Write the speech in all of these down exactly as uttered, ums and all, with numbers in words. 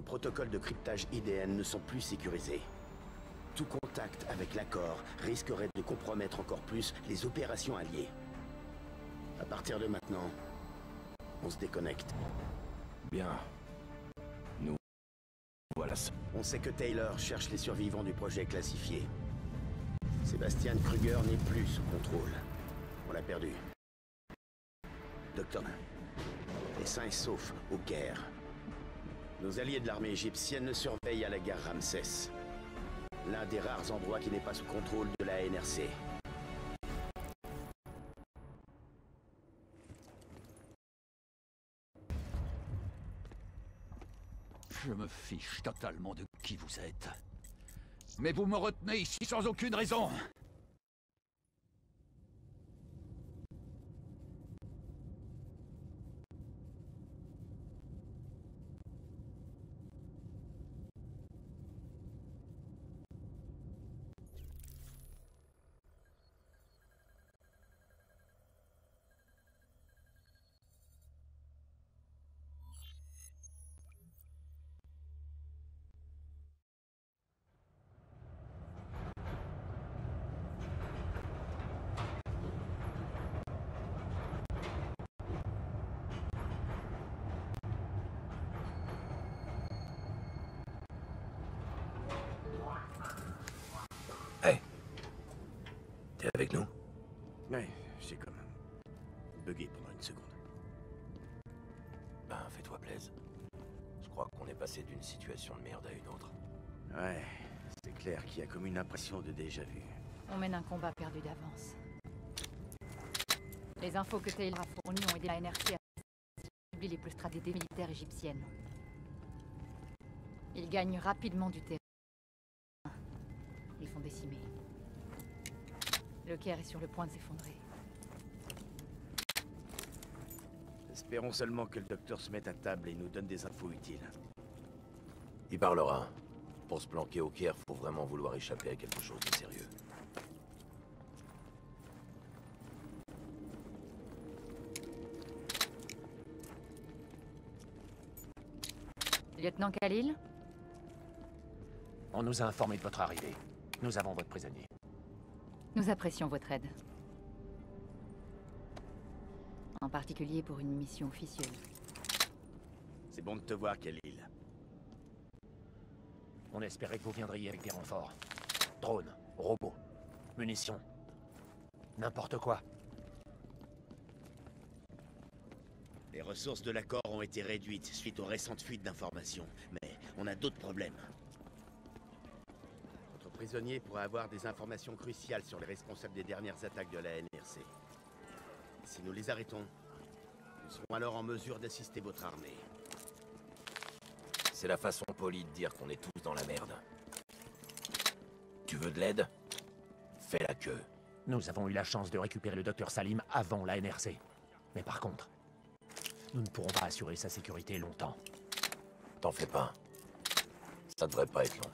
Nos protocoles de cryptage I D N ne sont plus sécurisés. Tout contact avec l'accord risquerait de compromettre encore plus les opérations alliées. À partir de maintenant, on se déconnecte. Bien. Nous... Voilà. On sait que Taylor cherche les survivants du projet classifié. Sébastien Kruger n'est plus sous contrôle. On l'a perdu. Docteur, est sain et sauf au Caire. Nos alliés de l'armée égyptienne le surveillent à la gare Ramsès. L'un des rares endroits qui n'est pas sous contrôle de la N R C. Je me fiche totalement de qui vous êtes. Mais vous me retenez ici sans aucune raison. Hey. T'es avec nous? Ouais, j'ai comme... bugué pendant une seconde. Ben, fais-toi plaisir. Je crois qu'on est passé d'une situation de merde à une autre. Ouais, c'est clair qu'il y a comme une impression de déjà-vu. On mène un combat perdu d'avance. Les infos que Taylor a fournies ont aidé la N R C à cibler les plus stratégies militaires égyptiennes. Ils gagnent rapidement du terrain. Ils sont décimés. Le Caire est sur le point de s'effondrer. Espérons seulement que le docteur se mette à table et nous donne des infos utiles. Il parlera. Pour se planquer au Caire, faut vraiment vouloir échapper à quelque chose de sérieux. Lieutenant Khalil? On nous a informé de votre arrivée. Nous avons votre prisonnier. Nous apprécions votre aide. En particulier pour une mission officieuse. C'est bon de te voir, Khalil. On espérait que vous viendriez avec des renforts. Drones, robots, munitions. N'importe quoi. Les ressources de l'accord ont été réduites suite aux récentes fuites d'informations, mais on a d'autres problèmes. Notre prisonnier pourrait avoir des informations cruciales sur les responsables des dernières attaques de la N R C. Si nous les arrêtons, nous serons alors en mesure d'assister votre armée. C'est la façon polie de dire qu'on est tous dans la merde. Tu veux de l'aide? Fais la queue. Nous avons eu la chance de récupérer le docteur Salim avant la N R C. Mais par contre, nous ne pourrons pas assurer sa sécurité longtemps. T'en fais pas. Ça devrait pas être long.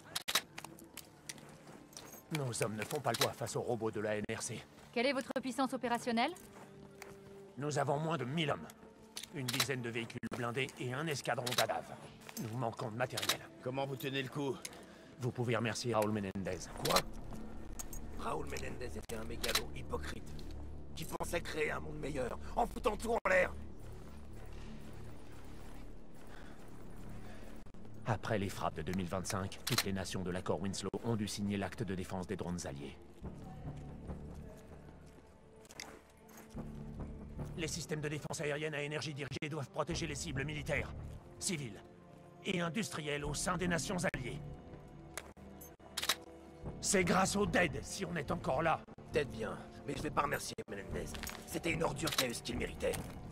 Nos hommes ne font pas le poids face aux robots de la N R C. Quelle est votre puissance opérationnelle? Nous avons moins de mille hommes. Une dizaine de véhicules blindés et un escadron d'Adav. Nous manquons de matériel. Comment vous tenez le coup? Vous pouvez remercier Raoul Menendez. Quoi? Raoul Menendez était un mégalo hypocrite qui pensait créer un monde meilleur en foutant tout en l'air. Après les frappes de deux mille vingt-cinq, toutes les nations de l'accord Winslow ont dû signer l'acte de défense des drones alliés. Les systèmes de défense aérienne à énergie dirigée doivent protéger les cibles militaires, civiles et industrielles au sein des nations alliées. C'est grâce au D E D si on est encore là. Peut-être bien, mais je vais pas remercier Menendez. C'était une ordure qui a eu ce qu'il méritait.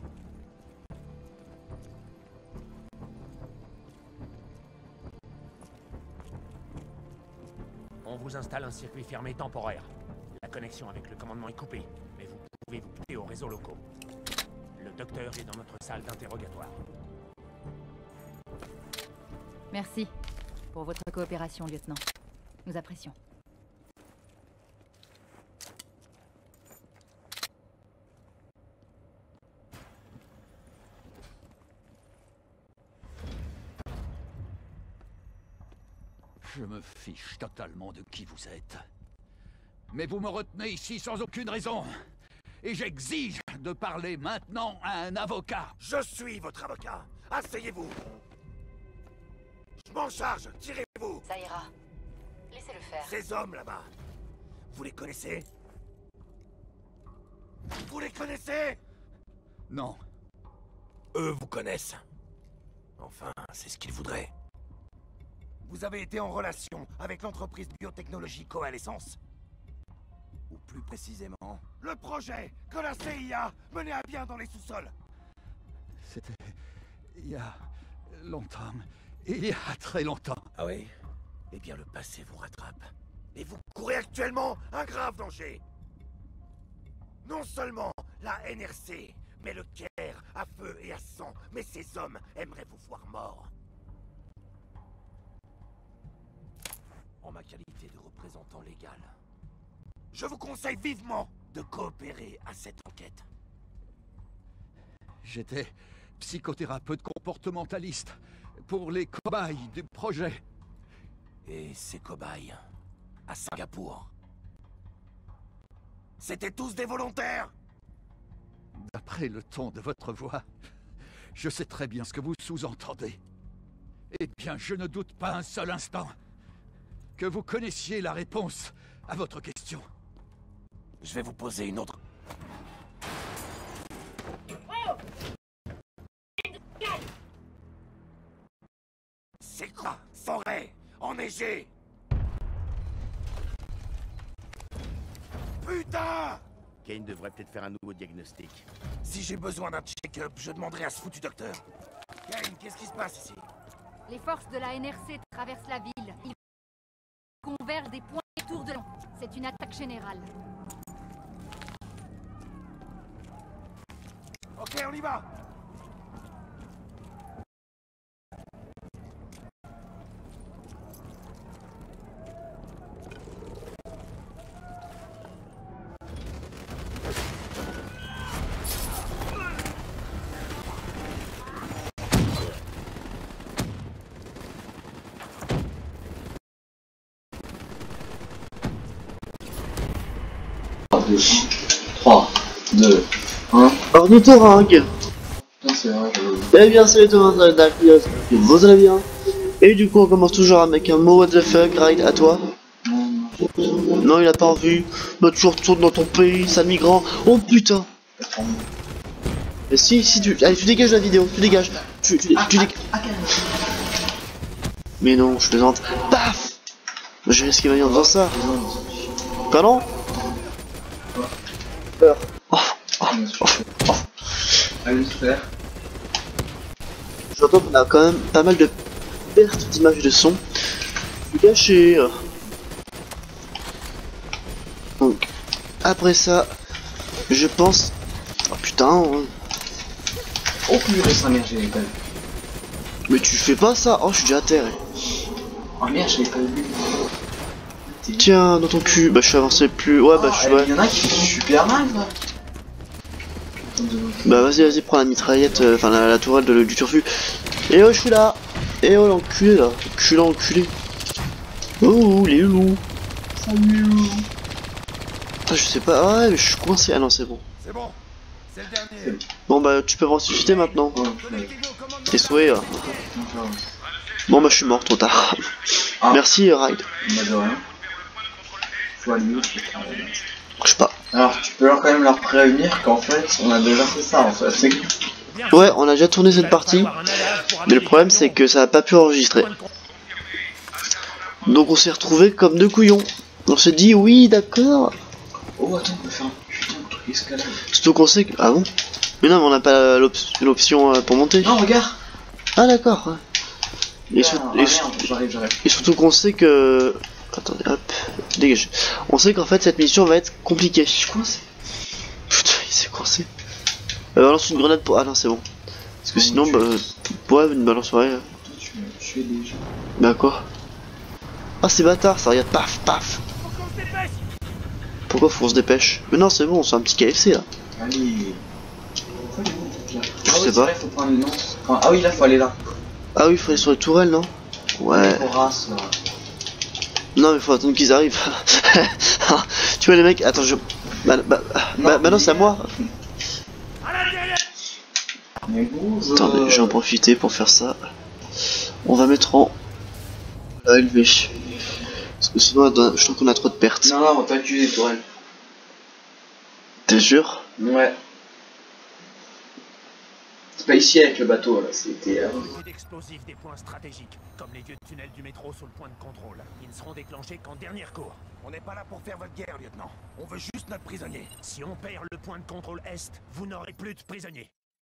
On vous installe un circuit fermé temporaire. La connexion avec le commandement est coupée, mais vous pouvez vous quitter aux réseaux locaux. Le docteur est dans notre salle d'interrogatoire. Merci pour votre coopération, lieutenant. Nous apprécions. Je me fiche totalement de qui vous êtes. Mais vous me retenez ici sans aucune raison. Et j'exige de parler maintenant à un avocat. Je suis votre avocat. Asseyez-vous. Je m'en charge. Tirez-vous. Ça ira. Laissez-le faire. Ces hommes là-bas, vous les connaissez? Vous les connaissez? Non. Eux vous connaissent. Enfin, c'est ce qu'ils voudraient. Vous avez été en relation avec l'entreprise de biotechnologie Coalescence? Ou plus précisément, le projet que la C I A menait à bien dans les sous-sols. C'était... il y a... longtemps. Il y a très longtemps. Ah oui? Eh bien, le passé vous rattrape. Et vous courez actuellement un grave danger. Non seulement la N R C, mais le Caire à feu et à sang. Mais ces hommes aimeraient vous voir mort. En ma qualité de représentant légal, je vous conseille vivement de coopérer à cette enquête. J'étais psychothérapeute comportementaliste pour les cobayes du projet. Et ces cobayes, à Singapour, c'étaient tous des volontaires. D'après le ton de votre voix, je sais très bien ce que vous sous-entendez. Eh bien, je ne doute pas un seul instant que vous connaissiez la réponse à votre question. Je vais vous poser une autre. C'est quoi? Forêt enneigée. Putain! Kane devrait peut-être faire un nouveau diagnostic. Si j'ai besoin d'un check-up, je demanderai à ce foutu docteur. Kane, qu'est-ce qui se passe ici? Les forces de la N R C traversent la ville. Ils convergent des points autour de l'an. C'est une attaque générale. Ok, on y va! trois, deux, un. Ornithorynque. Non, c'est vrai, je... Eh bien, salut tout le monde, Darklios, vous allez bien? Et du coup, on commence toujours avec un mot what the fuck, right, à toi? Non, non, Non, il a pas envie. Bah, tu retournes dans ton pays, sale migrant. Oh putain! Mais si, si, tu. Allez, tu dégages la vidéo, tu dégages. Tu, tu, tu dégages. Mais non, je plaisante. Paf! J'ai risqué ma vie en faisant ça. Pardon? Peur. Oh, oh, oh, oh. Allez, super. J'entends qu'on a quand même pas mal de pertes d'images et de son. Je suis caché. Donc, après ça, je pense. Oh putain. Ouais. Oh purée, ça merde, je l'ai pas vu. Mais tu fais pas ça. Oh, je suis déjà à terre. Oh merde, je l'ai pas vu. Tiens, dans ton cul. Bah, je suis avancé plus. Ouais, bah, oh, je suis. Il Ouais. y en a qui font super mal, quoi. Bah, vas-y, vas-y, prends la mitraillette. euh, Enfin, la, la tourelle de, du turfu. Et oh, je suis là. Et oh, l'enculé là. Enculé, enculé. Oh, les loups. Salut. Putain, je sais pas. Ah, ouais, mais je suis coincé. Ah non, c'est bon. C'est bon. C'est le dernier. Bon, bah, tu peux me ressusciter maintenant. Oh, je Connectez-vous au commandement. T'es souhait. Là. Bon, bah, je suis mort trop tard. Ah. Merci, Ride. Bah, de rien. Faut aller où? Je sais pas. Alors, tu peux leur quand même leur prévenir qu'en fait, on a déjà fait ça, en fait. C'est Ouais, on a déjà tourné cette partie. Mais le problème, c'est que ça a pas pu enregistrer. Donc, on s'est retrouvé comme deux couillons. On s'est dit, oui, d'accord. Oh, attends, on peut faire un putain de truc escalade. Surtout qu'on sait que. Ah bon? Mais non, mais on n'a pas l'option pour monter. Non, regarde. Ah, d'accord. Ouais. Et, Ah, sur- ah, et merde, sur- j'arrive, j'arrive. et surtout qu'on sait que. Attendez, hop, dégage. On sait qu'en fait, cette mission va être compliquée. Je suis coincé. Putain, il s'est coincé. Euh, balance une grenade pour. Ah non, c'est bon. Parce que sinon, bah. Ouais, une balance, ouais. Toi, tu m'as tué déjà. Bah quoi? Ah, c'est bâtard, ça regarde, paf, paf. Pourquoi faut qu'on se dépêche? Mais non, c'est bon, c'est un petit K F C là. Allez. Pourquoi il est bon, là? Je Ah sais ouais, c'est pas. vrai, faut prendre une lance. Enfin, ah oui, là, faut aller là. Ah oui, il faut aller sur les tourelles, non? Ouais. Horace, là. Non mais faut attendre qu'ils arrivent. Tu vois les mecs, attends je... Bah, bah, bah, bah non c'est à moi. Attends mais je vais en profiter pour faire ça. On va mettre en... à élever. Parce que sinon je trouve qu'on a trop de pertes. Non, non, on va pas utiliser les tourelles. T'es sûr? Ouais. C'est pas ici avec le bateau, là, c'était... Euh... d'explosifs des points stratégiques, comme les vieux tunnels du métro sous le point de contrôle. Ils ne seront déclenchés qu'en dernier recours. On n'est pas là pour faire votre guerre, lieutenant. On veut juste notre prisonnier. Si on perd le point de contrôle Est, vous n'aurez plus de prisonniers.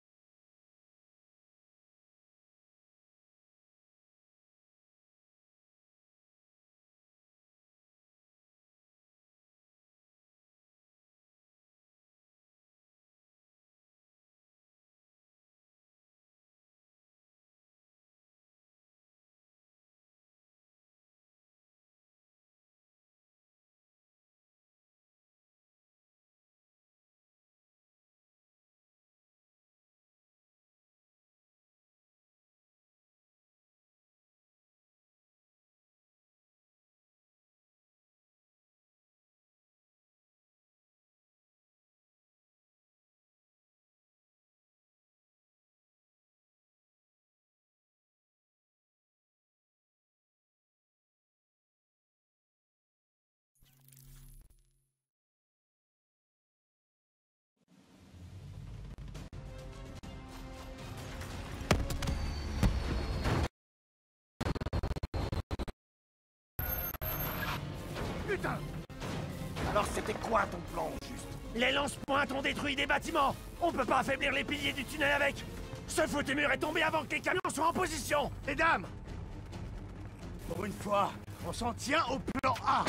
Putain! Alors c'était quoi ton plan, au juste? Les lance-pointes ont détruit des bâtiments. On peut pas affaiblir les piliers du tunnel avec. Ce foutu mur est tombé avant que les camions soient en position. Mesdames! Pour une fois, on s'en tient au plan A.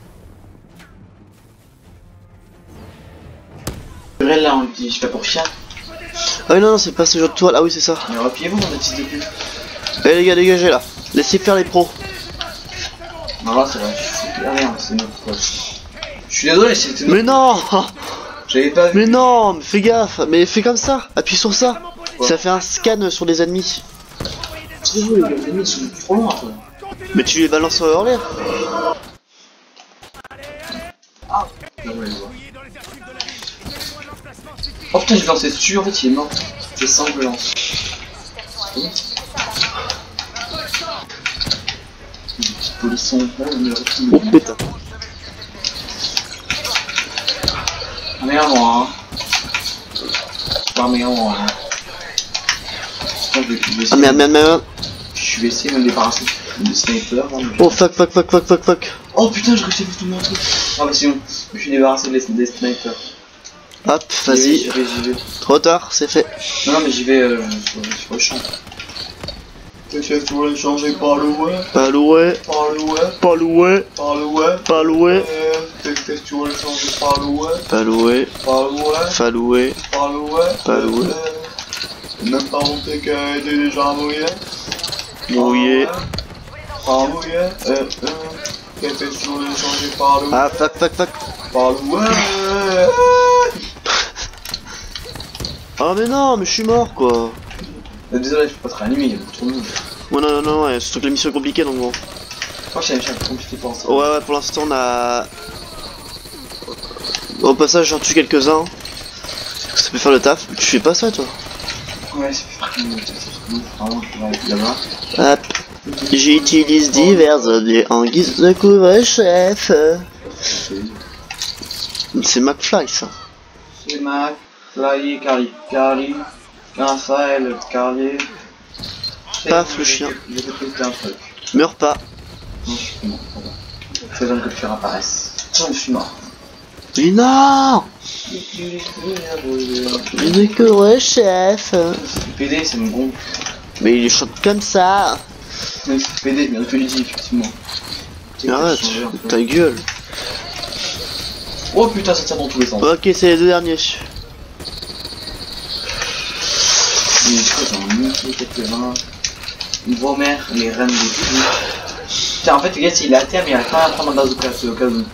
Là, on dit, je fais pour chien. Ah oui non non c'est pas ce genre de toile, ah oui c'est ça. Mais repliez-vous, mon petit de pute. Eh les gars dégagez là, laissez faire les pros. Non là c'est vrai, ah merde, c'est notre faute. Je suis désolé, c'était notre... Mais non. J'avais pas vu. Mais non, mais fais gaffe, mais fais comme ça, appuie sur ça. Ça fait un scan sur les ennemis. C'est vous les gars, les ennemis sont trop loin toi. Mais tu les balances en l'air. Ah, non, ouais, ouais. Oh putain, j'ai lancé dessus, en fait il est mort. C'est sanglant. Polisson, Oh putain. Merde moi hein. Pas merde moi hein. Je vais, je vais Ah merde merde merde. Je vais essayer de me débarrasser de sniper. Hein, oh fuck fuck fuck fuck fuck fuck. Oh putain j'ai réussi à faire tout mon truc. Ah bah c'est bon, je suis débarrassé des, des snipers. Hop, vas-y. J'y vais, j'y vais. Trop tard, c'est fait. Non, non mais j'y vais euh, sur, sur le champ. Qu'est-ce que tu voulais changer par le ouais? Pas loué. Par le ouais? Pas loué. Par le ouais? Pas loué. Qu'est-ce que tu voulais changer par le ouais? Pas loué. Par le ouais? Pas loué. Par le ouais? Pas loué. Même pas monté qui a été déjà mouillé? Mouillé. Par mouillé? Euh, euh. Qu'est-ce que tu voulais changer par le ouais? Ah fuck fuck fuck. Par le ouais? Oh mais non, mais je suis mort quoi. Désolé, je peux pas te réanimer, il y a beaucoup trop de monde. Ouais non non non, ouais, surtout que la mission est compliquée donc bon. Moi je suis un peu compliqué pour l'instant. Ouais ouais, pour l'instant on a... Au passage j'en tue quelques-uns. Ça peut faire le taf, tu fais pas ça toi? Ouais, c'est vraiment vraiment je vais aller là-bas. Hop. J'utilise divers objets en guise de couvre-chef. C'est McFly ça. C'est Mac, Fly, Carly, Carly, Raphaël, Carlier. Paf le chien. Je vais te péter un truc. Meurs pas. Non, je suis mort. Fais donc que le fer apparaisse. Tiens, je suis mort. Mais non. Le couvre-chef. P D, c'est mon gonfle. Mais il chante comme ça. Même si c'est P D, mais on te le dit effectivement. Arrête, ta gueule. Oh putain, ça tire dans tous les sens. Ok, c'est les deux derniers. Mais je crois que j'en ai monté quelques-uns. Vos mères, les reines des filles. Putain, en fait, le gars, il est à terre, mais il a pas à prendre un bazooka, c'est au cas où.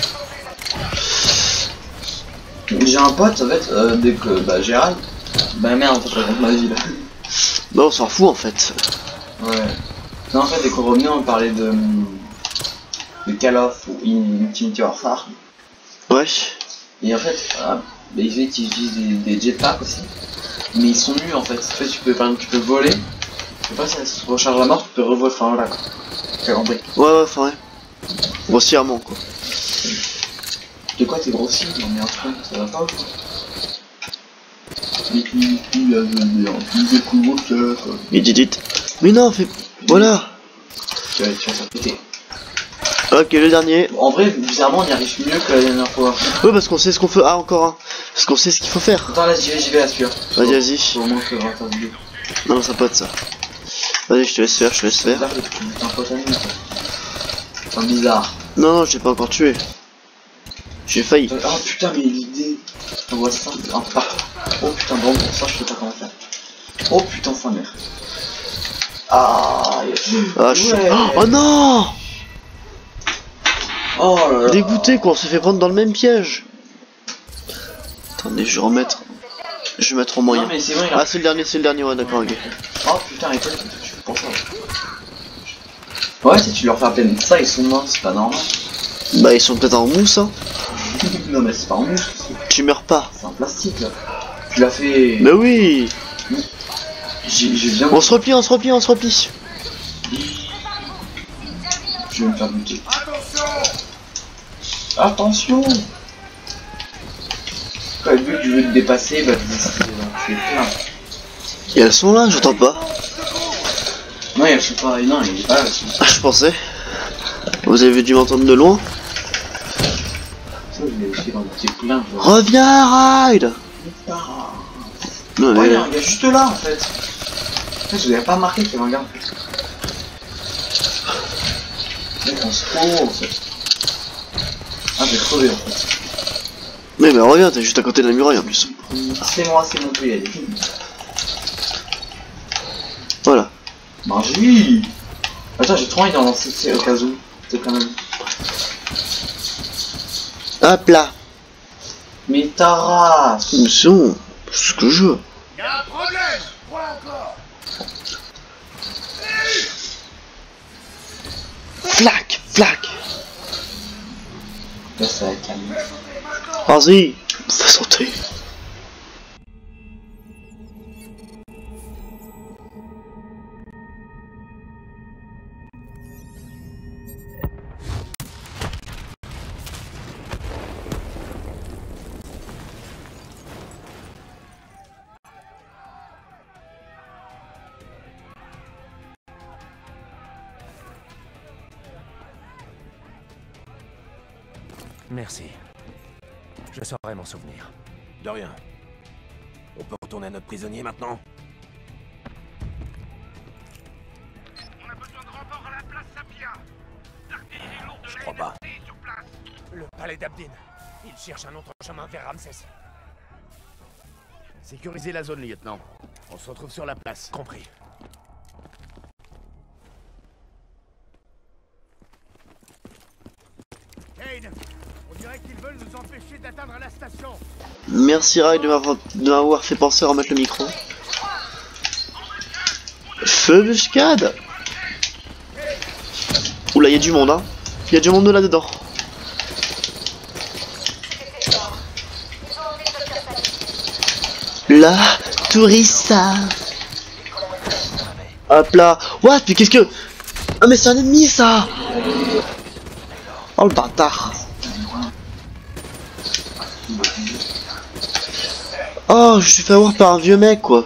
J'ai un pote, en fait, euh, dès que. Bah, Gérald. Bah, merde, en fait, je raconte ma vie là. Bah, on s'en fout en fait. Ouais. Non, en fait, dès qu'on revenait, on parlait de. de Call of ou Infinity Warfare. Ouais. Et en fait, euh, bah, ils utilisent des, des jetpacks aussi. Mais ils sont nus en fait. En fait tu peux, par exemple, tu peux voler. Je sais pas si ça se recharge la mort, tu peux revoler. Enfin voilà quoi. T'as compris. Ouais, ouais, enfin, ouais. Grossièrement, quoi. De quoi t'es grossi? Non mais un truc, ça va pas ou quoi? Mais tu tu la veux tu découvres que quoi. Mais dit dit. Mais non, fais. Voilà. Tu vas, tu vas faire péter. Ok, le dernier. En vrai, bizarrement, on y arrive mieux que la dernière fois. Ouais, parce qu'on sait ce qu'on fait. Ah, encore un. Parce qu'on sait ce qu'il faut faire. Attends, là, j'y vais, j'y vais, assure. Vas-y, vas-y. Faut au moins que vingt fois deux. Non, ça peut être ça. Vas-y, je te laisse faire, je te laisse C'est faire. bizarre que tu butes un pote à nous, quoi. C'est bizarre. Non, non, je t'ai pas encore tué. J'ai failli. Oh putain, mais l'idée. On voit ça. Ah, pas. Oh putain, bon, pour ça, je sais pas comment faire. Oh putain, sa mère. Ah, Ah, je suis. ouais. Oh non! Oh là là. Dégoûté quoi, on s'est fait prendre dans le même piège. Attendez, je vais remettre. Je vais mettre en moyen. Non, mais c'est bon, il a... Ah, c'est le dernier, c'est le dernier, ouais, d'accord, ok. Oh putain, et toi, tu fais pour ça. Ouais, si tu leur fais à peine ça, ils sont morts, c'est pas normal. Bah, ils sont peut-être en mousse, hein. Non, mais c'est pas en mousse, Tu meurs pas. c'est en plastique là. Tu l'as fait. Mais oui! J'ai bien. On se replie, on se replie, on se replie. Je vais me faire buter. Attention! Quand vu que tu veux te dépasser, bah tu es plein. Et elles sont là, j'entends pas. Non, elles sont pas. Non, il est pas là. Ah, je pensais. Vous avez dû m'entendre de loin. Ça, je l'ai aussi dans le petit plein. Reviens, Ride! Non, Ouais, mais. il y a un gars juste là en fait. En fait, je l'avais pas remarqué qu'il y avait un gars. Mec, on se trouve en fait. Ah, j'ai crevé en fait. Mais bah, reviens, t'es juste à côté de la muraille en plus. C'est moi, c'est mon pays, allez. Voilà. Magie! Attends, j'ai trop envie d'en lancer, c'est au cas où. C'est quand même. Hop là. Mais ta race! Mais c'est bon, c'est ce que je veux. Y'a un problème! Quoi encore? Flac, flac. Là, ça va être calme. Vas-y, fais sauter. Merci. Je saurai m'en souvenir. De rien. On peut retourner à notre prisonnier maintenant? On a besoin de renfort à la place Sapia. L'artillerie lourde de Je la crois pas. N R C est sur place. Le palais d'Abdin. Il cherche un autre chemin vers Ramsès. Sécurisez la zone, lieutenant. On se retrouve sur la place. Compris. Kane, on dirait qu'ils veulent nous empêcher d'atteindre la station. Merci Rai de m'avoir de m'avoir fait penser à remettre le micro. Feu buscade. Oula, il y a du monde, hein. Il y a du monde là-dedans. La tourista. Hop là. What? Mais qu'est-ce que... Ah mais c'est un ennemi ça. Oh le bâtard. Oh, je suis fait avoir par un vieux mec quoi.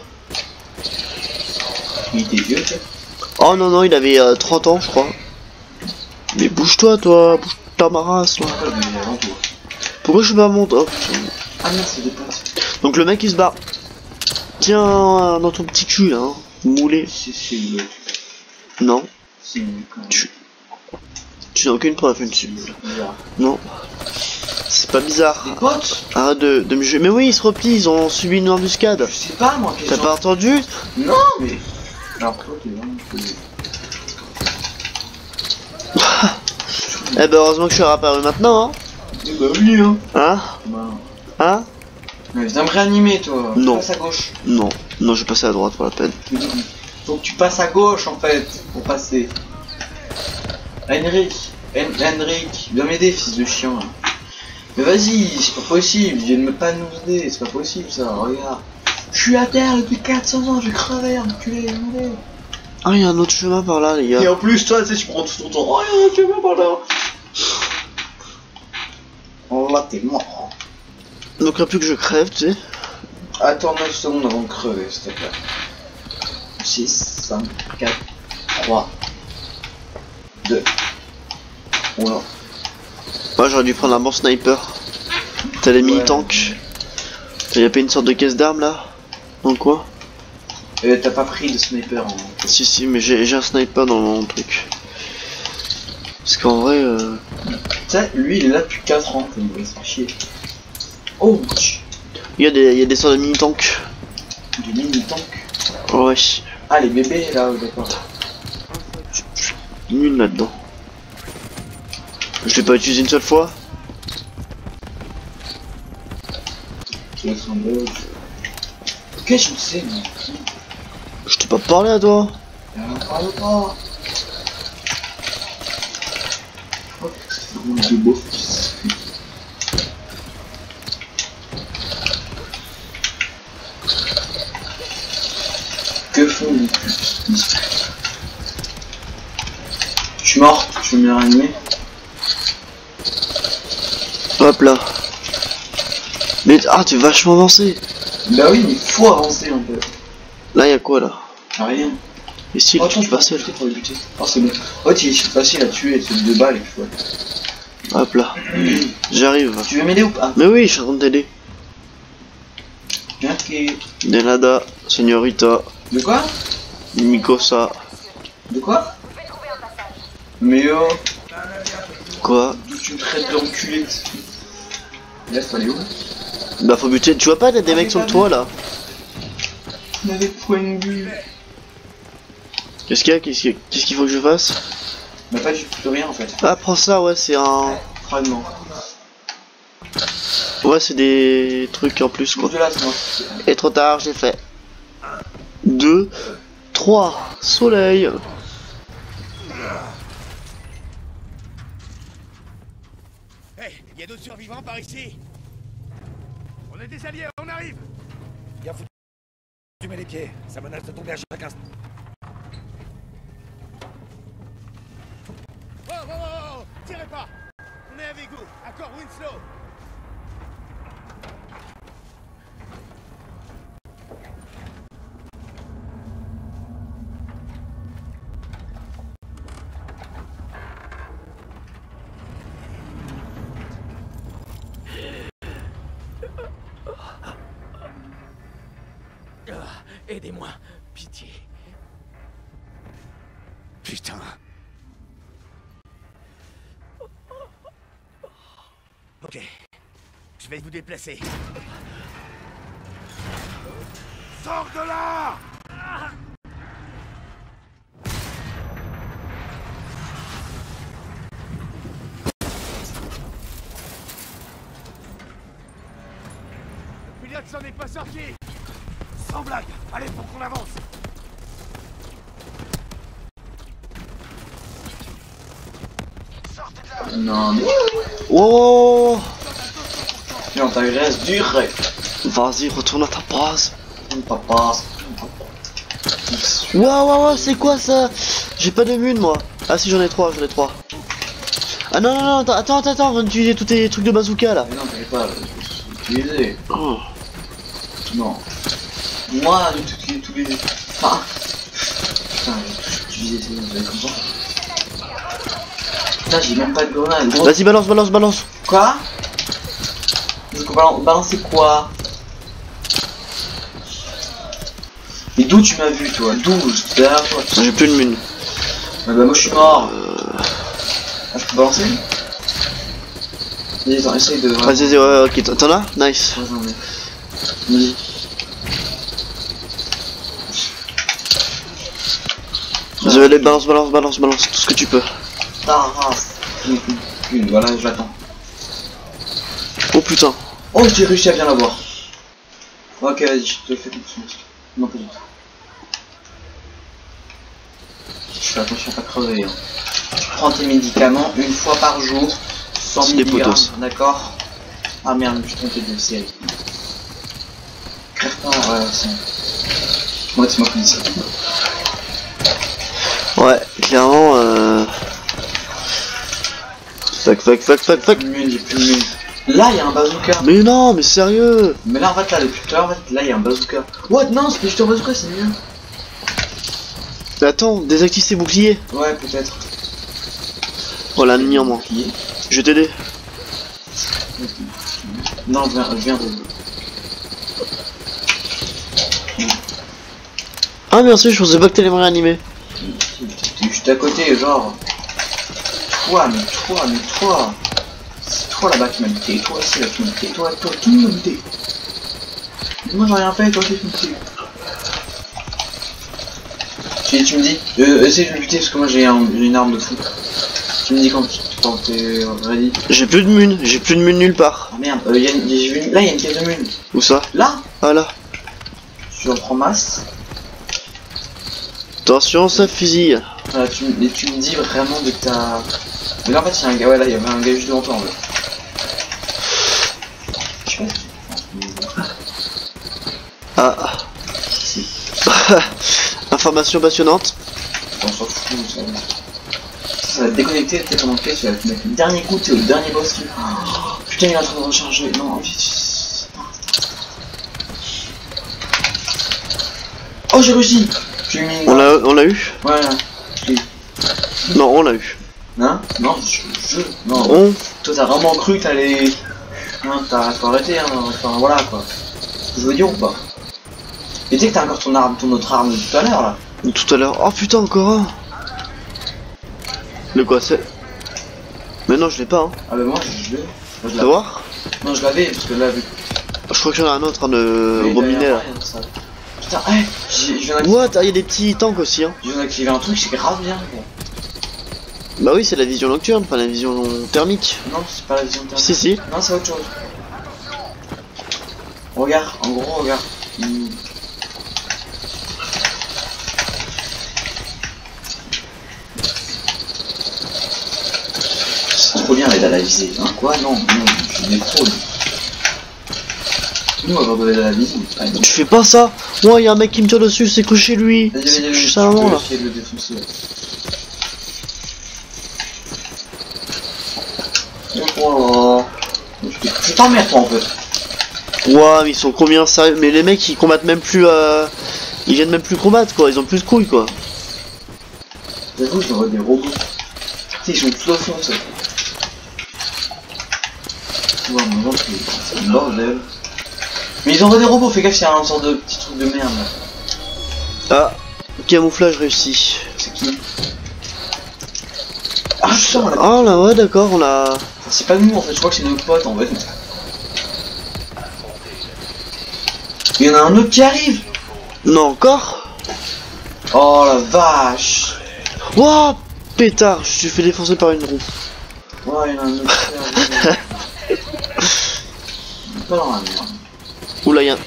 Il était vieux, tu sais. Oh non non, il avait euh, trente ans je crois. Mais bouge-toi toi, bouge ta ma race toi. Pourquoi je l'ai avant toi? Pourquoi je suis pas monté? Oh putain. Ah non, c'est des potes. Donc le mec il se barre. Tiens dans ton petit cul là, hein. Moulé. C'est c'est le. Non, C'est une. tu... Tu n'as aucune preuve dessus. Bizarre. Non. C'est pas bizarre. Des potes? Arrête de, de me juger. Mais oui, ils se replient, ils ont subi une embuscade. Je sais pas moi, T'as pas entendu? Non, mais. Alors, toi, t'es vraiment. Eh ben heureusement que je suis réapparu maintenant, hein. Eh bah oui, hein. Hein? Bah. Hein? Mais viens me réanimer, toi. Non. Passe à gauche. Non. Non, je vais passer à droite pour la peine. Faut que tu passes à gauche en fait, pour passer. Heinrich, Hen Henrik, viens m'aider, fils de chien. Mais vas-y, c'est pas possible, il vient de me pas nous aider, c'est pas possible ça, regarde. Je suis à terre depuis quatre cents ans, je vais crever, enculé, m'aider. Ah, il y a un autre chemin par là, les gars. Et en plus, toi, tu sais, tu prends tout ton temps. Oh, il y a un chemin par là. Oh là, t'es mort. Donc là, plus que je crève, tu sais. Attends neuf secondes avant de crever, s'il te plaît. six, cinq, quatre, trois, deux, un. Moi, j'aurais dû prendre un bon sniper. T'as les mini-tanks. Y'a pas une sorte de caisse d'armes là? Dans quoi? Euh, t'as pas pris de sniper en... Si, si, mais j'ai un sniper dans mon truc. Parce qu'en vrai. Euh... Tu sais, lui il est là depuis quatre ans, il me fait chier. Oh! Il y a des, il y a des sortes de mini-tanks. Des mini-tanks? Ouais. Ah, les bébés là, d'accord. Nul là-dedans. Je l'ai pas utilisé une seule fois. Qu'est-ce que je sais, moi? Je t'ai pas parlé à toi. On parle pas. Oh, c'est vraiment de beau fils. Que font les putes? Je suis mort, je vais me réanimer. Hop là. Mais ah, tu es vachement avancé. Bah oui, mais faut avancer un peu. Là, y'a quoi là? Y'a rien. Et si Oh, tu attends, je peux passer là? pour le buter. Oh, c'est bon. Oh, il est facile à tuer, c'est deux balles et puis voilà. Hop là. J'arrive. Tu veux m'aider ou pas? Mais oui, je suis en train de t'aider. Ok. De nada, señorita. De quoi? Mikosa. De quoi? Mais oh, Quoi? d'où tu me traites d'enculé? Là, faut aller où? Bah faut buter. Tu vois pas, y'a des mecs sur le toit là. On avait point de vue. Qu'est-ce qu'il y a? Qu'est-ce qu'il qu'est-ce qu'il faut que je fasse? Bah pas du tout rien en fait. Ah, prends ça, ouais, c'est un. Fragment. Ouais, c'est des trucs en plus quoi. De là, c'est moi. Et trop tard, j'ai fait. deux, trois, soleil. Hey, y a d'autres survivants par ici? On est des alliés, on arrive! Bien foutu. Tu mets les pieds, ça menace de tomber à chaque instant. Oh, oh, oh, oh, tirez pas! On est avec vous, accord Winslow! Aidez-moi, pitié. Putain. Ok. Je vais vous déplacer. Sors de là! Le pilote s'en est pas sorti! Sans blague! Allez, pour qu'on avance! Non, mais. Oh, Viens, on t'agresse direct. vas-y, retourne à ta base. Papa. Waouh, waouh, waouh, c'est quoi ça? J'ai pas de mun moi. Ah si, j'en ai trois, j'en ai trois. Ah non, non, non, attends, attends, attends, attends, on va utiliser tous tes trucs de bazooka là. Mais non, t'inquiète pas, je vais utiliser. Oh. Non. Moi, j'ai tout tous les. Ah. Putain, j'ai utilisé ces vous avez comme ça. Putain, j'ai même pas de grenade. Gros. Vas-y, balance, balance, balance. Quoi? Balance, balancer quoi? Mais d'où tu m'as vu, toi? D'où? J'étais derrière toi. J'ai plus de mun. Ah bah moi je suis mort. Euh... Ah, je peux balancer? Vas-y, attends, essaye de... Vas-y, vas-y, ouais, ok, t'en as? Nice. Ouais, j'en ai. Vas-y. Vas-y, allez, balance, balance, balance, balance, tout ce que tu peux. Ta race. Une, une, voilà, je l'attends. Oh putain. Oh, j'ai réussi à bien l'avoir. Ok, vas-y, je te fais confiance. Non, pas du tout. Je fais attention à pas crever. Hein. Tu prends tes médicaments une fois par jour, cent C'est des milligrammes, potos. d'accord? Ah merde, je suis trompé de série. Crève pas, ouais, c'est... Moi, tu m'as dit ça. Ouais, clairement, euh... Fuck, fuck, fuck, fuck, fuck. Plus de mine, j'ai plus de mine. Là, il y a un bazooka. Mais non, mais sérieux. Mais là, en fait, là, depuis tout à l'heure, en fait, là, il y a un bazooka. What? Non, c'est pas juste un bazooka, c'est mieux. Mais attends, désactive ses boucliers. Ouais, peut-être. Oh la nuit en moi. Qui est? Je vais t'aider. Non, viens, viens de... Ah merci, je pensais pas que t'allais me réanimer. T'es juste à côté, genre... Toi, mais toi, mais toi... C'est toi là-bas qui m'a buté, toi aussi là qui m'a buté, toi, toi, qui m'a buté. Moi j'ai rien fait, toi qui m'a buté. Tu, tu me dis, euh, essaye de le buter parce que moi j'ai un, une arme de fou. Tu me dis quand, quand t'es ready. J'ai plus de mun, j'ai plus de mun nulle part. Ah merde, euh, y a une, y a une, là il y a une pièce de mune. Où ça? Là. Ah là. Tu en prends masse. Attention, ça fusille. Voilà, tu, et tu me dis vraiment dès que t'as... Mais là en fait il y a un gars, ouais là il y avait un gars juste devant toi en fait. Je sais pas. Ah. Si. Information passionnante. On s'en fout, ça. Ça va te déconnecter, t'es pendant le pied, tu vas te mettre le dernier coup, t'es au dernier boss qui... Oh, putain, il est en train de recharger. Non, vite. Oh, j'ai réussi. J'ai mis une... On l'a on l'a eu? Voilà. Je l'ai... Non, on l'a eu. Hein? Non, je... je... Non. On. Toi, t'as vraiment cru que t'allais... Non, t'as... Faut arrêter, hein. Enfin, voilà, quoi. Je veux dire ou pas? Et tu sais que t'as encore ton arme, ton autre arme de tout à l'heure, là. Tout à l'heure. Oh putain, encore un. De quoi c'est? Mais non, je l'ai pas, hein. Ah bah moi, je, je l'ai. Moi, je Fais l'avais. voir. Non, je l'avais, parce que là, vu... Je crois que j'en ai un autre en train de Oui, ruminer derrière, là. rien, ça. Putain, hey, j'ai- je viens d'activer- What? Ah, y'a des petits tanks aussi, hein. je viens d'activer un truc, c'est grave bien, gros. Bah oui, c'est la vision nocturne, pas la vision thermique. Non, c'est pas la vision thermique. Si, si. Non, c'est autre chose. Regarde, en gros, regarde. Il... C'est trop bien l'aide à la visée. Hein, quoi? Non, non, je suis des fraudes. Nous, on va l'aide à la visée. Ah, non. Tu fais pas ça. Moi, y'a un mec qui me tire dessus, c'est que chez lui. Vas-y, C'est vas-y, que vas-y, chez tu sa maman peux là. essayer de le défoncer. Oh là là. Tu t'emmerdes toi en fait. Ouah, mais ils sont combien sérieux? Mais les mecs ils combattent même plus. Euh... Ils viennent même plus combattre quoi, ils ont plus de couilles quoi. J'avoue, je devrais des robots. Tu sais, ils sont tout au fond, ça. Ouais, mais non, c'est le bordel. Mais ils envoient des robots, fais gaffe, il y a un sorte de petit truc de merde là. Ah, camouflage réussi. C'est qui? Ah putain, on l'a... Ah là, ouais, d'accord, on a. C'est pas nous en fait, je crois que c'est nos potes en fait. Il y en a un autre qui arrive. Non, encore. Oh la vache. Ouah, pétard, je suis fait défoncer par une roue. Ouais, il y en a un autre qui arrive. Pas dans la merde. Oula, y'a un.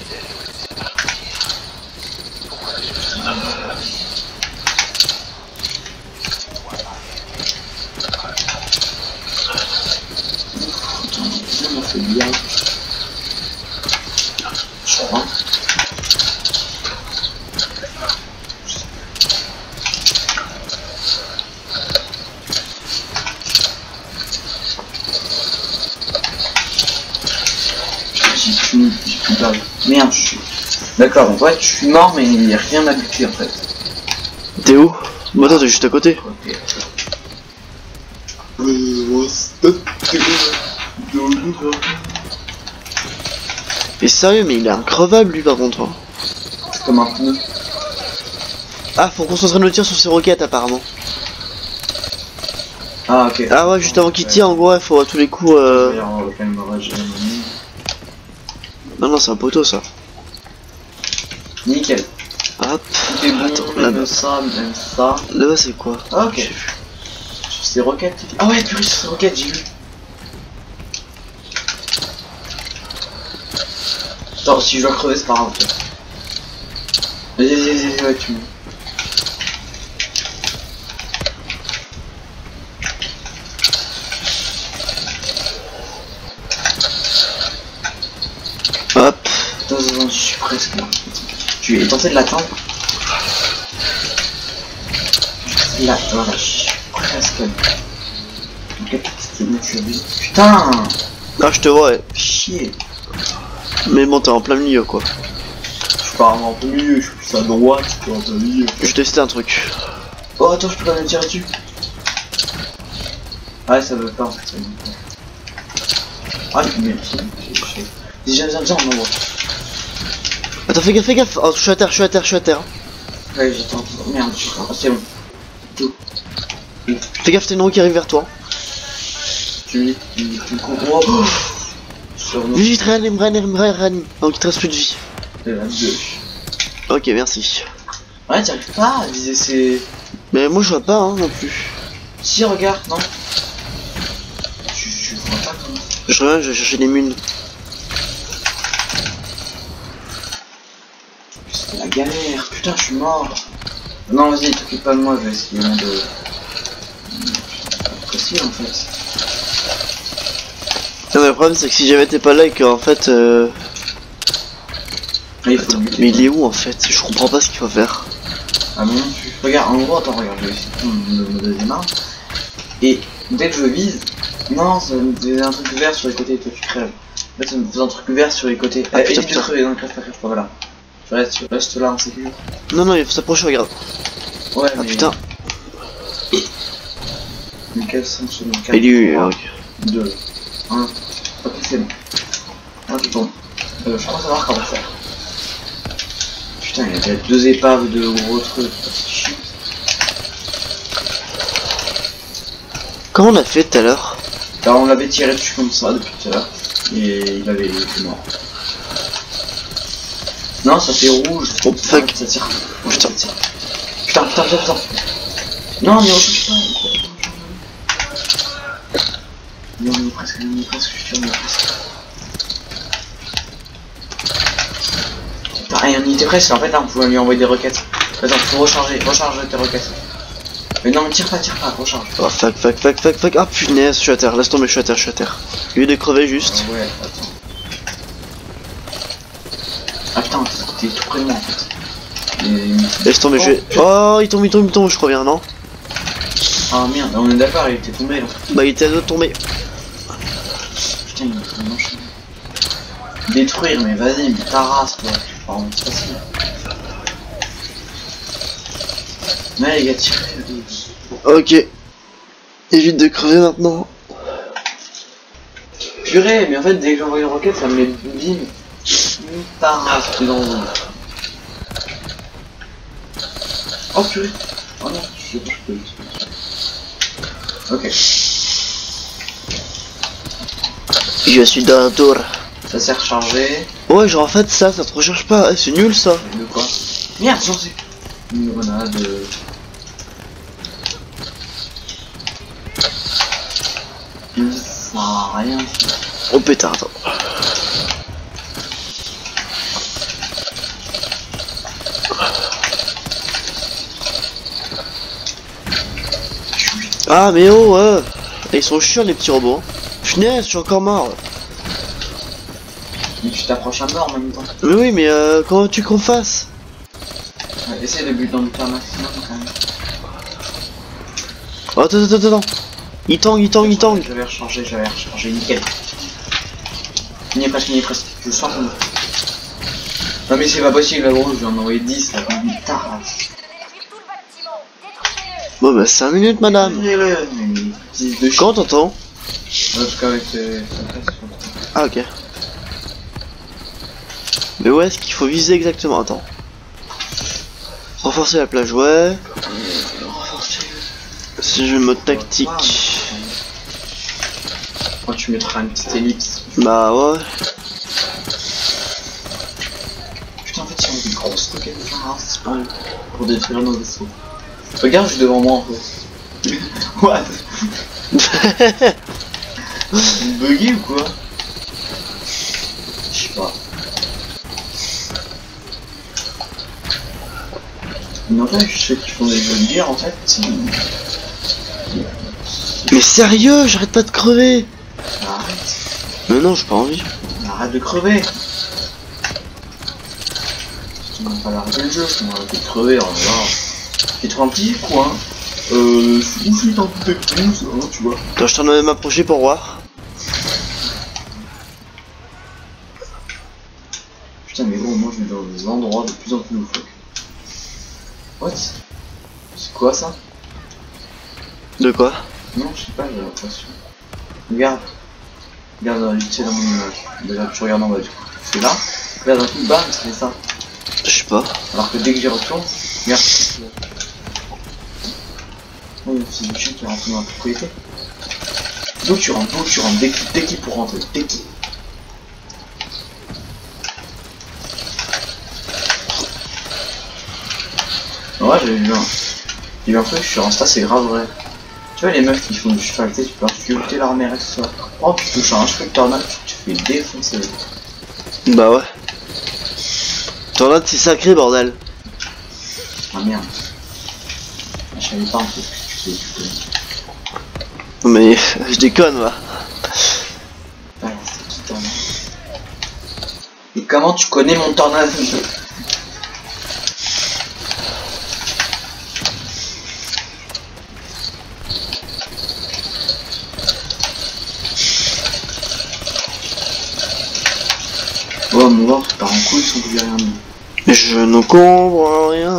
Ça m'a fait bien. Je crois. J'ai plus, j'ai plus perdu. Merde, je suis... D'accord, en fait, je suis mort, mais il n'y a rien à buter en fait. T'es où? Bah, attends, t'es juste à côté. Ok. Mais sérieux, mais il est increvable lui par contre. hein. C'est comme un pneu. Ah, faut concentrer nos tirs sur ses roquettes apparemment. Ah, ok. Ah ouais, juste avant qu'il tire, en gros, il faut à tous les coups. Euh... D'ailleurs, on va quand même rager la mine. Non, non, c'est un poteau ça. Nickel. Hop. Tout est bon, Attends, même là-bas. ça, même ça. Là-bas, c'est quoi? Ah, ok. Sur ces roquettes. Ah ouais, purée, sur ces roquettes, j'ai vu. Attends, si je dois crever, c'est pas grave. Vas-y, vas-y, vas-y, ouais, tu... je suis presque là. Tu es tenté de l'atteindre. Là, voilà, je suis presque là. Putain! Ah, je te vois, ouais. Chier. Mais bon, t'es en plein milieu, quoi. Je suis pas en plein milieu, je suis plus à droite, je suis en plein milieu. Je vais tester un truc. Oh, attends, je peux pas me tirer dessus. Ouais, ça veut pas en fait. Ça veut pas. Ah, mais déjà, viens, viens, on envoie. Attends, fais gaffe, fais gaffe. Oh, je suis à terre, je suis à terre, je suis à terre. Ouais, j'attends. Merde, ah, c'est bon. Tout. Fais gaffe, t'es une roue qui arrive vers toi. Tu me dis, tu me dis, tu me comprends. Oh, vite, réanime, réanime, réanime. Donc il te reste plus de vie. Ok, merci. Ouais, t'arrives pas à viser ces... Mais moi je vois pas, hein, non plus. Si, regarde, non. Je, je vois pas comment. Je reviens, je vais chercher les munes. C'est la galère, putain, je suis mort. Non, vas-y, t'occupe pas de moi, je vais essayer de... Putain, c'est pas possible en fait. Non, mais le problème c'est que si jamais t'es pas là et qu'en fait... Euh... Mais il, faut attends, lui... mais il est où en fait? Je comprends pas ce qu'il faut faire. Ah bon, tu... Regarde, en gros, attends, regarde, je vais essayer de me deuxième arme. Et dès que je vise... Non, ça me faisait un truc vert sur les côtés, toi tu crèves. En fait, ça me faisait un truc vert sur les côtés. Ah, Ah, putain, évite putain. de crever, non, crève pas, crève pas, voilà. Je reste, je reste là en sécurité. Non, non, il faut s'approcher, regarde. Ouais, Ah mais... putain. Nickel, cinq secondes, quatre, Il est eu, trois, ok. deux, un. Ok, c'est bon. Un qui tombe. Euh, je crois savoir comment faire. Putain, il y a déjà deux épaves de gros trucs. C'est chiant. Comment on a fait tout à l'heure? Alors, on l'avait tiré dessus comme ça depuis tout à l'heure. Et il avait été mort. Non, ça fait rouge. Oh fuck. Ça tire. Oh, putain, ça tire. Putain, putain, putain, putain. Non, mais recule pas. Non, on est presque, on est presque, je suis sûr, on est presque. Putain, et on y était presque, en fait, là, on pouvait lui envoyer des requêtes. Attends, faut recharger, recharger tes requêtes. Mais non, mais tire pas, tire pas, recharge. Oh fuck, fuck, fuck, fuck, fuck. Ah punaise, je suis à terre, laisse tomber, je suis à terre, je suis à terre. Au lieu de crever juste. Ah ouais, attends. Ah putain, t'es tout près de moi, en fait. Et... Laisse tomber, oh, je vais... Oh, il tombe, il tombe, il tombe, je crois bien, non? Ah merde, on est d'accord, il était tombé, là. Bah, il était à deux de tomber. Putain, il faut m'enchaîner. Détruire, mais vas-y, mais ta race, toi. Pardon, c'est facile. Ouais, les gars, tirez. Ok. Évite de crever maintenant. Purée, mais en fait, dès que j'envoie une roquette, ça me met bim. Ta race, t'es dans le... Oh purée. Oh non, je sais pas, je peux. Ok. Je suis dans la tour. Ça s'est rechargé. Ouais, genre en fait, ça, ça te recharge pas. Eh, c'est nul ça. De quoi? Merde, j'en sais. Une grenade. Ça sert à rien. Oh pétard, attends. Ah mais oh ouais. Ils sont chiants les petits robots. Punaise, je suis encore mort. Mais tu t'approches à mort en même temps. Mais oui, mais euh, comment veux-tu qu'on fasse? Ouais, essaye de buter dans le temps maximum quand même. Oh, attends, attends, attends. Il tangue, il tangue, il tangue. J'avais rechargé, j'avais rechargé, nickel. Il y est presque, il y est presque. Je sens qu'on... Non mais c'est pas possible, là gros, je vais en envoyer dix, là, putain. Bon bah cinq minutes madame. Quand t'entends? Parce qu'avec euh, ah ok. Mais où est-ce qu'il faut viser exactement? Attends. Renforcer la plage, ouais. Si je me mode tactique. Oh, tu mettras une petite ellipse. Bah ouais. Putain, en fait, il y a des grosses roquettes c'est pas pour détruire nos vaisseaux. Regarde, je suis devant moi en fait. What? Bugué ou quoi? Je sais pas. N'empêche, ceux qui font des jeux de guerre en fait. Mais sérieux, j'arrête pas de crever. Arrête. Mais non, j'ai pas envie. Arrête de crever. On va pas arrêter le jeu, on va arrêter de crever, on va voir. J'ai trouvé un petit coin. Euh, où je suis dans toutes les pouces, hein, tu vois. Attends, je t'en ai m'approcher pour voir. Putain, mais gros, moi je vais dans des endroits de plus en plus loufoques. What? C'est quoi ça? De quoi? Non, je sais pas, j'ai l'impression. Regarde. Regarde, vite fait dans mon image. Déjà, tu regardes en bas du coup. C'est là. Regarde un coup, bam, c'est ça. Je sais pas. Alors que dès que j'y retourne, regarde. Oh, il y a un petit chien qui est rentré dans la propriété. D'où tu rentres, d'où tu rentres, dès qu'il, dès qu'il pour rentrer, dès qu'il. Ouais, j'avais vu un. J'ai vu un truc sur Insta, c'est grave vrai. Tu vois les meufs qui font du cheval, tu sais, tu peux insulter leur mère et tout ça. Oh, tu touches à un cheveu que t'en as, tu te fais défoncer. Bah ouais. Tornade, c'est sacré, bordel. Ah merde. Je savais pas en fait que tu sais, tu connais. Non mais, je déconne, va. Ah, c'est qui Tornade? Et comment tu connais mon Tornade? Oh, mon gars, tu pars en couille sans bouger rien. Je ne comprends rien.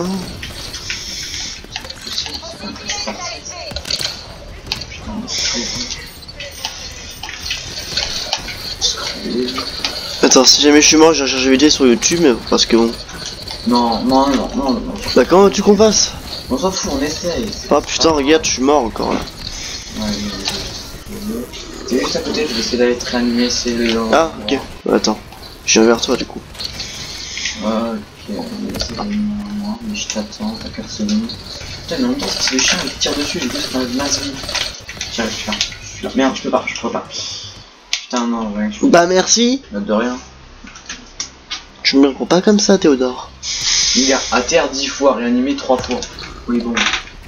Attends, si jamais je suis mort, je vais chercher vidéo sur YouTube, mais parce que bon. Non, non, non, non, non. Bah comment veux-tu qu'on fasse? On s'en fout, on essaye. Ah putain, regarde, je suis mort encore là. Ouais, t'es juste à côté, je vais essayer d'aller te réanimer, c'est le genre. Ah, ok. Attends, je viens vers toi du coup. Ouais, ok, on va essayer d'aller moi, mais je t'attends, t'as quatre secondes. Putain, mais en même temps, c'est le chien qui tire dessus, j'ai vu que t'as une masse vie. J'y arrive, putain. Je suis là. Merde, je peux pas, je peux pas. Putain, non, ouais, je peux Bah merci. pas. De rien. Tu me réponds pas comme ça, Théodore. Il a à terre dix fois, réanimé trois fois. Oui, bon.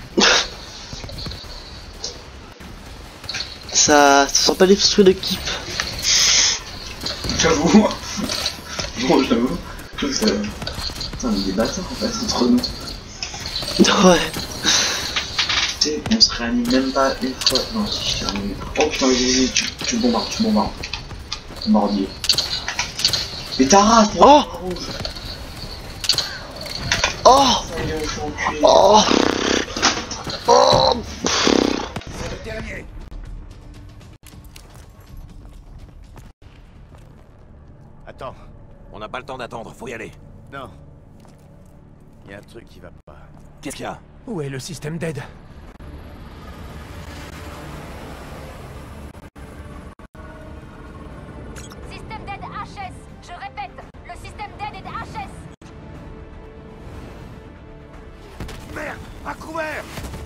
Ça, ça sent pas l'esprit d'équipe. J'avoue. Bon, j'avoue. Que ça. Putain, mais des bâtards en fait, c'est trop nous. Ouais. Tu sais, on se réanime même pas une fois. Non, si je t'ai réanimé. Oh putain, vas-y, vas-y, tu, tu bombardes, tu bombardes. Mordier. Mais ta race, t'es Oh rouge. Oh Oh Oh C'est le dernier. Attends, on n'a pas le temps d'attendre, faut y aller. Non. Il y a un truc qui va pas. Qu'est-ce qu'il y a? Où est le système d'aide? Système d'aide H S. Je répète, le système d'aide est H S. Merde, à couvert!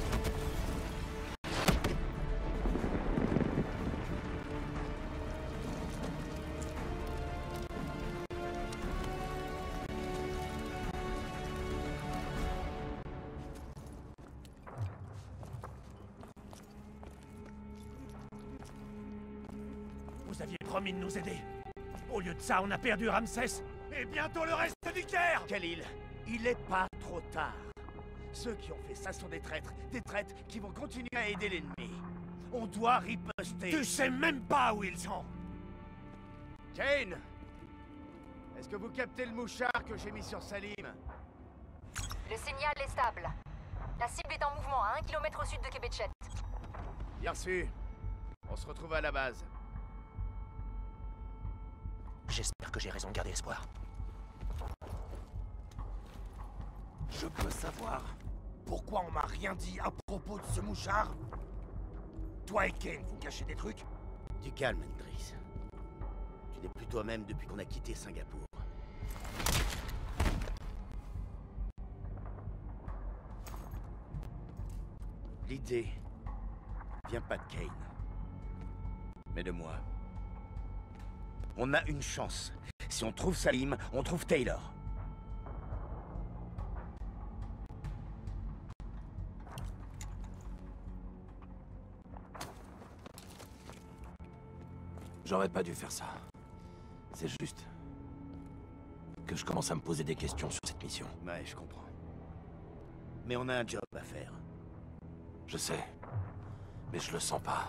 Vous aviez promis de nous aider. Au lieu de ça, on a perdu Ramsès et bientôt le reste du Caire. Khalil, il est pas trop tard. Ceux qui ont fait ça sont des traîtres. Des traîtres qui vont continuer à aider l'ennemi. On doit riposter. Tu sais même pas où ils sont. Kane! Est-ce que vous captez le mouchard que j'ai mis sur Salim? Le signal est stable. La cible est en mouvement à un kilomètre au sud de Kebetchet. Bien reçu. On se retrouve à la base. J'espère que j'ai raison de garder espoir. Je peux savoir pourquoi on m'a rien dit à propos de ce mouchard? Toi et Kane, vous cachez des trucs? Du calme, Hendrix. Tu n'es plus toi-même depuis qu'on a quitté Singapour. L'idée vient pas de Kane, mais de moi. On a une chance. Si on trouve Salim, on trouve Taylor. J'aurais pas dû faire ça. C'est juste que que je commence à me poser des questions sur cette mission. Ouais, je comprends. Mais on a un job à faire. Je sais, mais je le sens pas.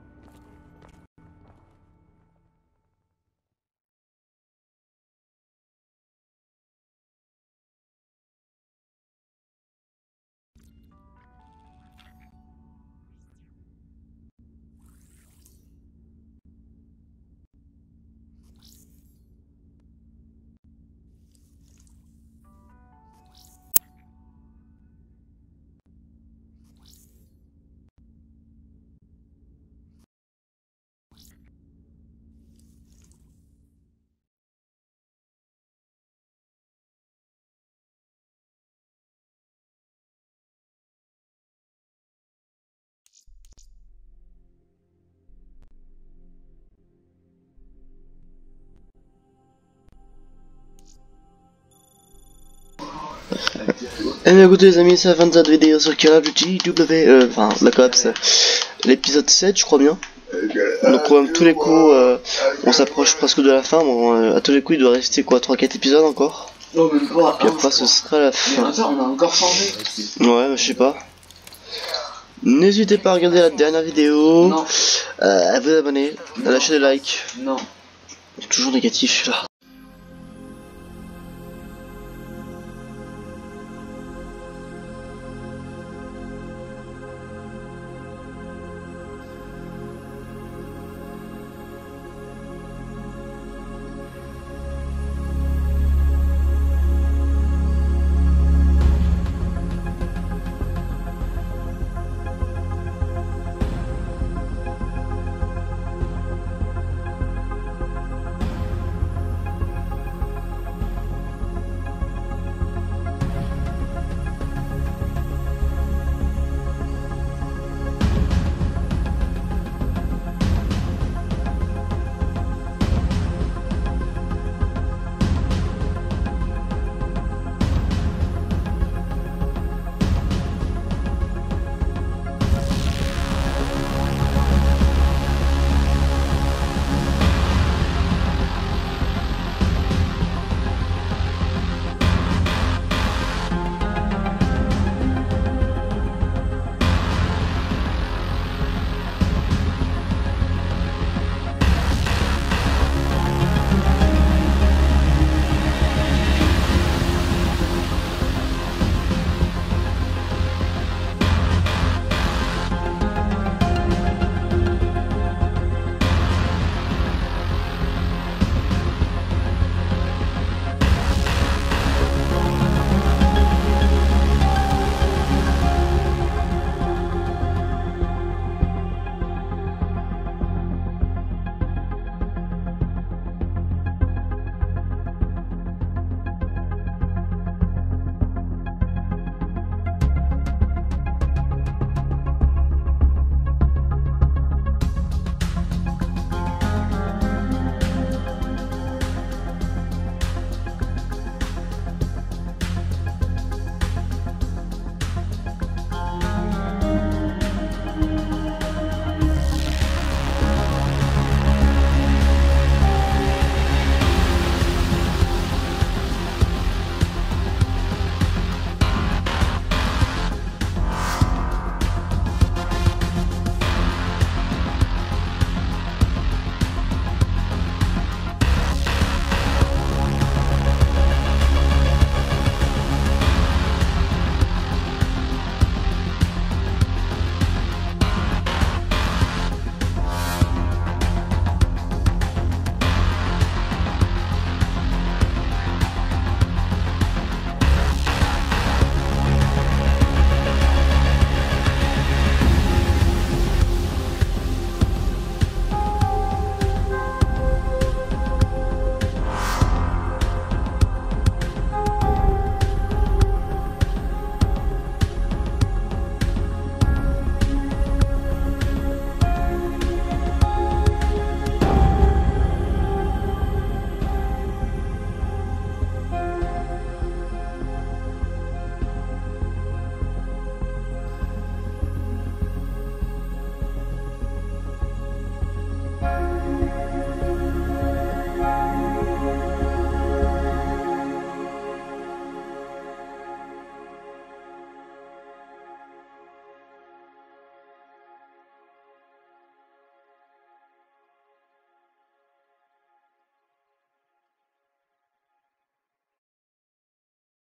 Eh bien écoutez les amis, c'est la fin de cette vidéo sur Call of Duty W, euh, enfin Black Ops, l'épisode sept je crois bien. Donc euh, tous les coups, euh, on s'approche presque de la fin, bon euh, à tous les coups il doit rester quoi, trois quatre épisodes encore. Non même pas, Puis après ce sera la fin. mais attends, on a encore changé. Ouais, je sais pas. N'hésitez pas à regarder la dernière vidéo, Non. euh, à vous abonner, à lâcher des likes. Non. Toujours négatif celui-là.